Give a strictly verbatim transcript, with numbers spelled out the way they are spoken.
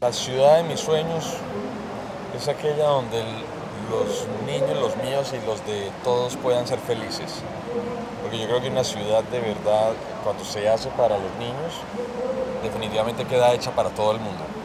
La ciudad de mis sueños es aquella donde el- los niños, los míos y los de todos puedan ser felices. Porque yo creo que una ciudad de verdad, cuando se hace para los niños, definitivamente queda hecha para todo el mundo.